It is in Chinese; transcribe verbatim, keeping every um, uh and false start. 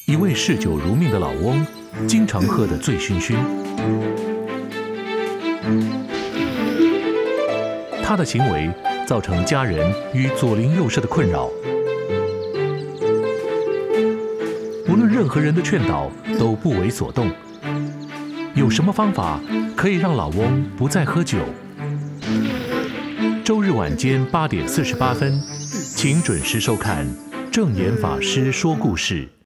一位嗜酒如命的老翁，经常喝得醉醺醺。他的行为造成家人与左邻右舍的困扰。无论任何人的劝导，都不为所动。有什么方法可以让老翁不再喝酒？周日晚间八点四十八分，请准时收看正言法师说故事。